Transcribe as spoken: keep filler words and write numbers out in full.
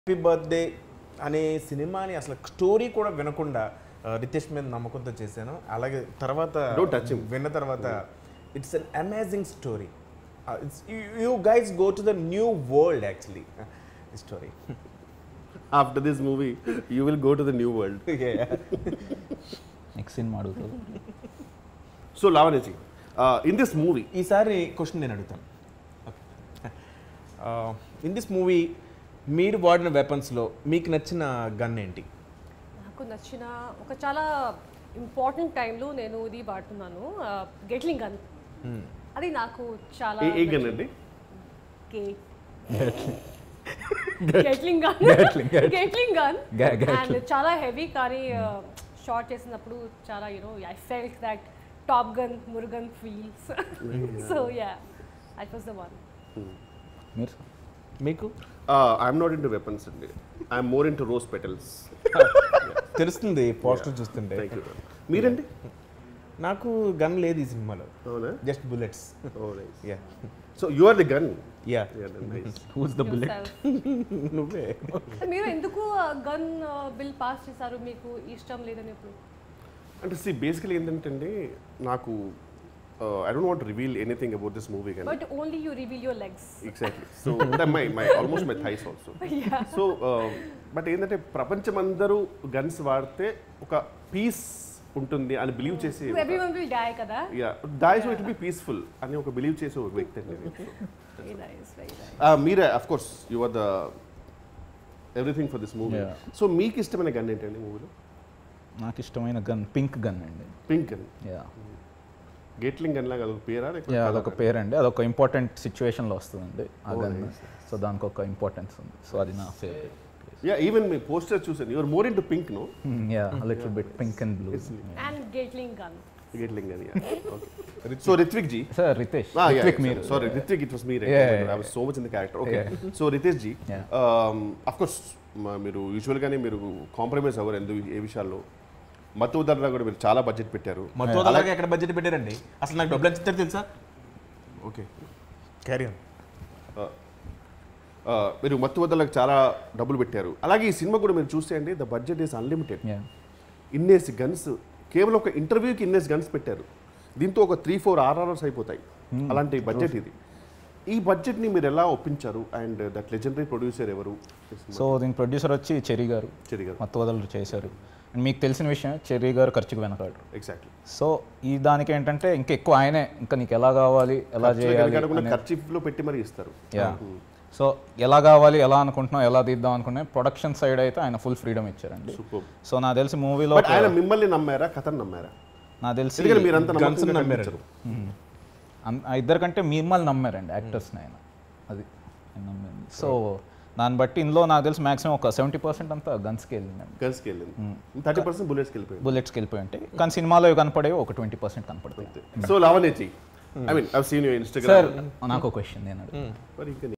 Happy birthday అనే సినిమాని అసలు స్టోరీ కూడా వినకుండా రితేష్ మీద నమ్మకంతో చేశాను. అలాగే తర్వాత విన్న తర్వాత it's an amazing story. You guys go to the new world actually story. After this movie, you will go to the new world. Yeah. Next scene madutu. So Lavanya, uh, in this movie, ఈసారి question నేను అడుగుతాను. In this movie మీరు వాడిన వెపన్స్లో మీకు నచ్చిన gun ఏంటి? నాకు నచ్చిన ఒక చాలా ఇంపార్టెంట్ టైంలో నేను ఇది వాడుతున్నాను, గెట్లింగ్ గన్. అది నాకు చాలా ఏ గన్ అండి? Gatling gun. Gatling gun and చాలా హెవీ, కానీ షార్ట్ చేసినప్పుడు చాలా you know I felt that top gun Murugan feels. So yeah, that was the one. మీరు మీకు? ఐఎమ్ నాట్ ఇంటూ వెపన్స్ అండి, I'm more into rose petals. తెలుస్తుంది పోస్టర్ చూస్తుంటే. మీరండి? నాకు గన్ లేదు ఈ సినిమాలో, అవునా? Just bullets. Yeah. So you are the gun. Yeah. Who's the bullet? నువ్వే. మీరు ఎందుకు గన్ బిల్ పాస్ చేశారు? మీకు ఇష్టం లేదని ఎప్పుడు? అంటే సి బేసికలీ ఏంటంటే అండి, నాకు I don't want to reveal anything about this movie కానీ. But only you reveal your legs. Exactly. So my my almost my thighs also. So but ఏంటంటే ప్రపంచం అందరూ గన్స్ వాడితే ఒక పీస్ ఉంటుంది అని బిలీవ్ చేసి, ఎవ్రీవన్ విల్ డై కదా. Yeah, die so it will be peaceful అని ఒక బిలీవ్ చేసే ఒక వ్యక్తి అండి. Very nice, very nice. మీరే of course you are the everything for this movie. So మీకు ఇష్టమైన గన్ ఏంటండి మూవీలో? నాకు ఇష్టమైన గన్ పింక్ గన్ అండి. Pink gun. Yeah. Gatling gun లాగా అదొక పేరా? యా, అదొక పేరు అండి. అదొక ఇంపార్టెంట్ సిచ్యువేషన్లో వస్తుందండి ఆ గన్. సో దానికి ఒక ఇంపార్టెన్స్ ఉంది. సో అది నా favourite. Yeah, even my poster చూసాను. You are more into pink, no? Mm, yeah, a little bit pink and blue. And Gatling gun. Gatling gun, yeah. Okay. So Ritvik ji. Sir, Ritesh. Ah, yeah, Ritvik yeah, Meer. sorry, Ritvik, it was me, right? Yeah, Oh yeah, yeah. I was so much in the character. Okay. Yeah. So Ritesh ji, Yeah. um, of course, మీరు యూజువల్గానే మీరు compromise అవ్వరు ఎందుకు ఏ విషయాల్లో. మత్తు ఉదాహరణ కూడా మీరు చాలా బడ్జెట్ పెట్టారు. మత్తు ఉదాహరణ ఎక్కడ బడ్జెట్ పెట్టారండి? అసలు నాకు డబ్బులు ఎంత తెలుసా? Okay, carry on. మీరు మత్తు వద్దలకు చాలా డబ్బులు పెట్టారు. అలాగే ఈ సినిమా కూడా మీరు చూస్తే అండి, ద బడ్జెట్ ఈస్ అన్లిమిటెడ్. ఇన్నేసి గన్స్, కేవలం ఒక ఇంటర్వ్యూకి ఇన్నేసి గన్స్ పెట్టారు. దీంతో ఒక త్రీ ఫోర్ ఆర్ఆర్ఆర్స్ అయిపోతాయి. అలాంటి బడ్జెట్ ఇది. ఈ బడ్జెట్ని మీరు ఎలా ఒప్పించారు? అండ్ దట్ లెజెండరీ ప్రొడ్యూసర్ ఎవరు? సో దీని ప్రొడ్యూసర్ వచ్చి చెర్రీ గారు. చెర్రీ గారు మత్తు వదలు చేశారు. అండ్ మీకు తెలిసిన విషయం, చెర్రీ గారు ఖర్చుకు వెనకాడు. ఎగ్జాక్ట్లీ. సో ఈ దానికి ఏంటంటే ఇంకా ఎక్కువ ఆయనే, ఇంకా నీకు ఎలా కావాలి, ఎలా చేయాలి, ఖర్చులో పెట్టి మరి ఇస్తారు. యా. సో ఎలా కావాలి, ఎలా అనుకుంటున్నాం, ఎలా తీద్దాం అనుకున్నా ప్రొడక్షన్ సైడ్ అయితే ఆయన ఫుల్ ఫ్రీడమ్ ఇచ్చారండి. సో నాకు తెలిసి మూవీలో ఆయన మిమ్మల్ని నమ్మారా, కథను నమ్మారా? నాకు తెలిసి ఇద్దరికంటే మిమ్మల్ని నమ్మారండి యాక్టర్స్ని ఆయన. అది నమ్మారు. సో దాన్ని బట్టి ఇందులో నాకు తెలిసి మాక్సిమం ఒక సెవెంటీ పర్సెంట్ అంతా గన్స్కి వెళ్ళిందండి. గన్స్కి వెళ్ళింది. థర్టీ పర్సెంట్ బుల్లెట్స్కి వెళ్ళిపోయి బుల్లెట్స్కి వెళ్ళిపోయి ఉంటాయి. కానీ సినిమాలో కనపడేవి ఒక ట్వంటీ పర్సెంట్ కనపడతాయి. So Lavanya ji, I mean I have seen your Instagram. Sir నాకు ఒక క్వశ్చన్ నేను